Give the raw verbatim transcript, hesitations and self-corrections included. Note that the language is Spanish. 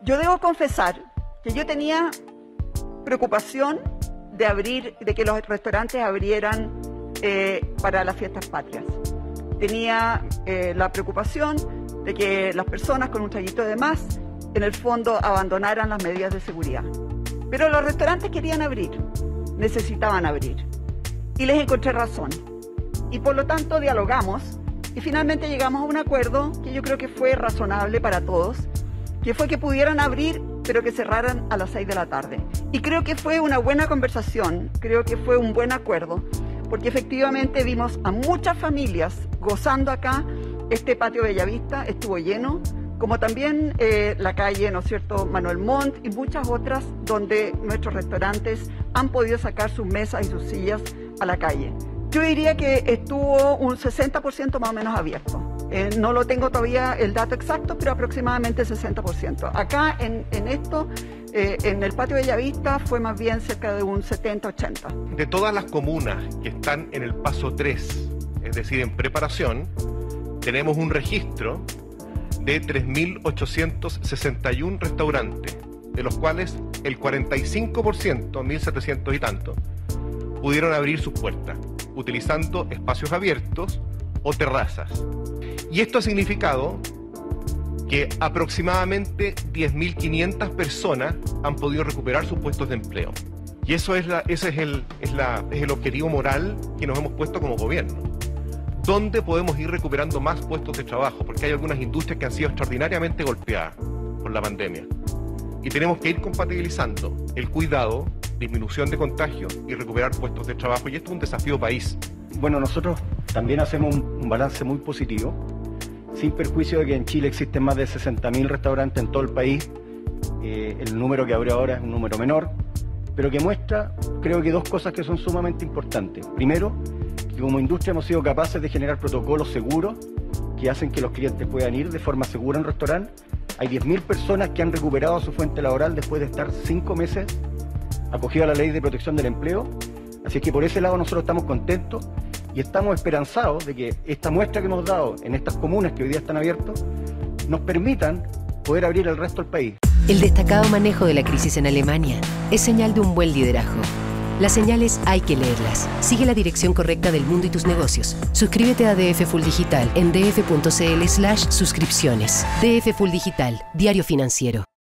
Yo debo confesar que yo tenía preocupación de abrir, de que los restaurantes abrieran eh, para las fiestas patrias. Tenía eh, la preocupación de que las personas con un traguito de más, en el fondo, abandonaran las medidas de seguridad. Pero los restaurantes querían abrir, necesitaban abrir. Y les encontré razón. Y por lo tanto dialogamos y finalmente llegamos a un acuerdo que yo creo que fue razonable para todos, que fue que pudieran abrir, pero que cerraran a las seis de la tarde. Y creo que fue una buena conversación, creo que fue un buen acuerdo, porque efectivamente vimos a muchas familias gozando acá. Este patio Bellavista estuvo lleno, como también eh, la calle, ¿no es cierto?, Manuel Montt y muchas otras donde nuestros restaurantes han podido sacar sus mesas y sus sillas a la calle. Yo diría que estuvo un sesenta por ciento más o menos abierto. Eh, no lo tengo todavía el dato exacto, pero aproximadamente sesenta por ciento. Acá en, en esto, eh, en el patio Bellavista, fue más bien cerca de un setenta ochenta. De todas las comunas que están en el paso tres, es decir, en preparación, tenemos un registro de tres mil ochocientos sesenta y uno restaurantes, de los cuales el cuarenta y cinco por ciento, mil setecientos y tanto, pudieron abrir sus puertas, utilizando espacios abiertos o terrazas. Y esto ha significado que aproximadamente diez mil quinientas personas han podido recuperar sus puestos de empleo. Y eso es la, ese es el, es la, es el objetivo moral que nos hemos puesto como gobierno. ¿Dónde podemos ir recuperando más puestos de trabajo? Porque hay algunas industrias que han sido extraordinariamente golpeadas por la pandemia. Y tenemos que ir compatibilizando el cuidado, disminución de contagios y recuperar puestos de trabajo. Y esto es un desafío país. Bueno, nosotros también hacemos un, un balance muy positivo, sin perjuicio de que en Chile existen más de sesenta mil restaurantes en todo el país. Eh, el número que abre ahora es un número menor, pero que muestra, creo que dos cosas que son sumamente importantes. Primero, que como industria hemos sido capaces de generar protocolos seguros que hacen que los clientes puedan ir de forma segura a un restaurante. Hay diez mil personas que han recuperado su fuente laboral después de estar cinco meses acogidos a la Ley de Protección del Empleo. Así que por ese lado nosotros estamos contentos y estamos esperanzados de que esta muestra que hemos dado en estas comunas que hoy día están abiertas nos permitan poder abrir el resto del país. El destacado manejo de la crisis en Alemania es señal de un buen liderazgo. Las señales hay que leerlas. Sigue la dirección correcta del mundo y tus negocios. Suscríbete a D F Full Digital en df punto cl slash suscripciones. D F Full Digital, diario financiero.